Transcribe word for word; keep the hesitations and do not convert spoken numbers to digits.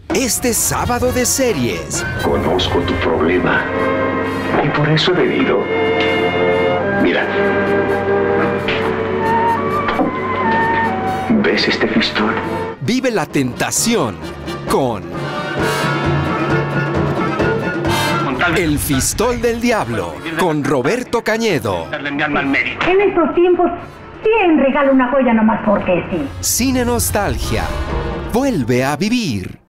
Este sábado de series. Conozco tu problema y por eso he venido. Mira. ¿Ves este fistón? Vive la tentación con El Fistol del Diablo, con Roberto Cañedo. En estos tiempos, ¿quién regala una joya nomás porque sí? Cine Nostalgia. Vuelve a vivir.